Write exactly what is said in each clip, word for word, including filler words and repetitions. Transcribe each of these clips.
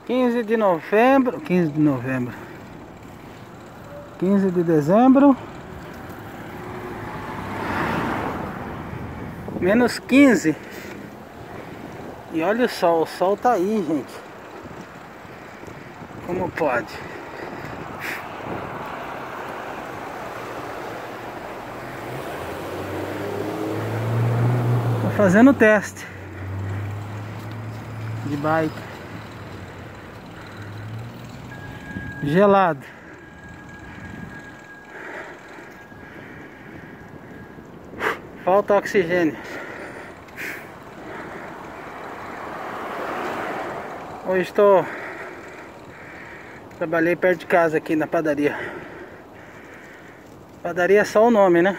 quinze de novembro, quinze de novembro, quinze de dezembro, menos quinze. E olha o sol, o sol tá aí, gente. Como pode? Tô fazendo teste de bike. Gelado. Falta oxigênio. Hoje estou trabalhei perto de casa aqui na padaria. Padaria é só o nome, né?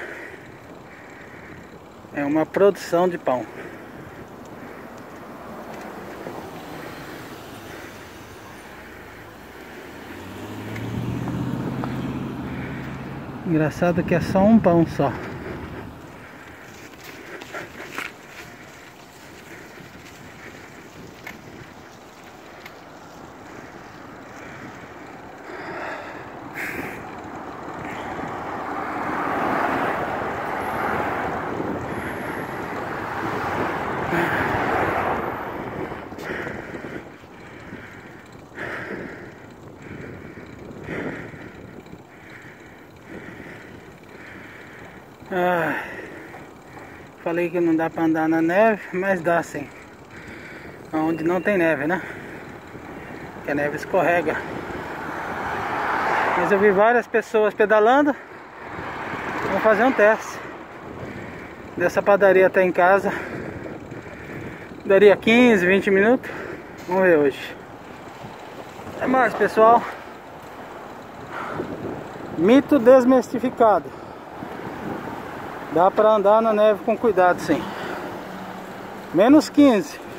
É uma produção de pão. Engraçado que é só um pão só. Ah, falei que não dá pra andar na neve, mas dá sim. Onde não tem neve, né? Que a neve escorrega. Mas eu vi várias pessoas pedalando. Vamos fazer um teste dessa padaria até em casa. Daria quinze, vinte minutos. Vamos ver hoje. Até mais, pessoal. Mito desmistificado. Dá pra andar na neve com cuidado, sim. Menos quinze.